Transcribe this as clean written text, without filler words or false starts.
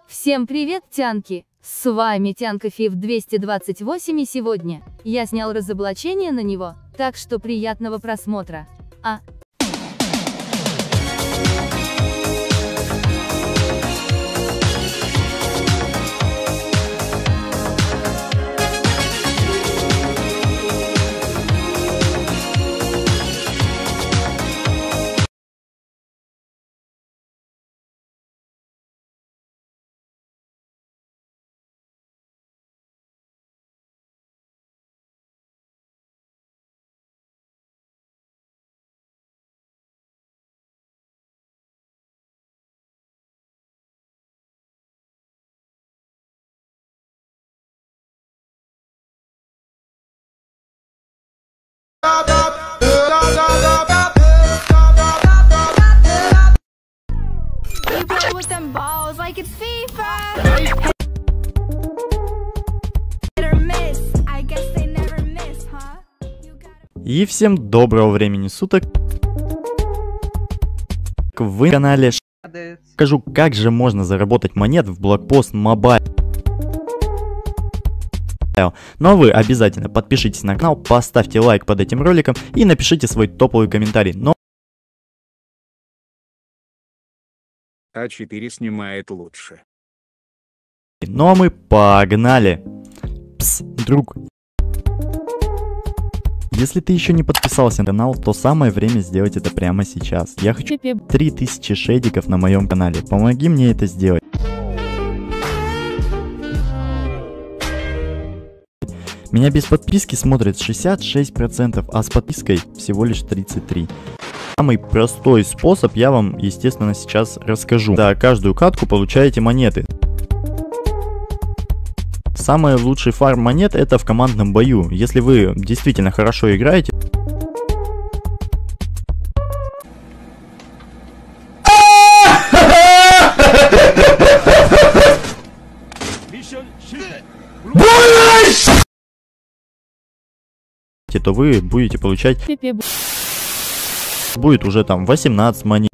Всем привет, тянки! С вами Тянка Фив 228, и сегодня я снял разоблачение на него, так что приятного просмотра. With them balls like it's FIFA. Hit or miss. I guess they never miss, huh? И всем доброго времени суток. Вы на канале скажу, как же можно заработать монет в Блокпост Mobile. Но вы обязательно подпишитесь на канал, поставьте лайк под этим роликом и напишите свой топовый комментарий. А4 снимает лучше. Ну а мы погнали. Пс, друг. Если ты еще не подписался на канал, то самое время сделать это прямо сейчас. Я хочу 3000 шейдиков на моем канале. Помоги мне это сделать. Меня без подписки смотрит 66%, а с подпиской всего лишь 33%. Самый простой способ я вам, естественно, сейчас расскажу. За каждую катку получаете монеты. Самый лучший фарм монет это в командном бою. Если вы действительно хорошо играете, то вы будете получать... Будет уже там 18 монет.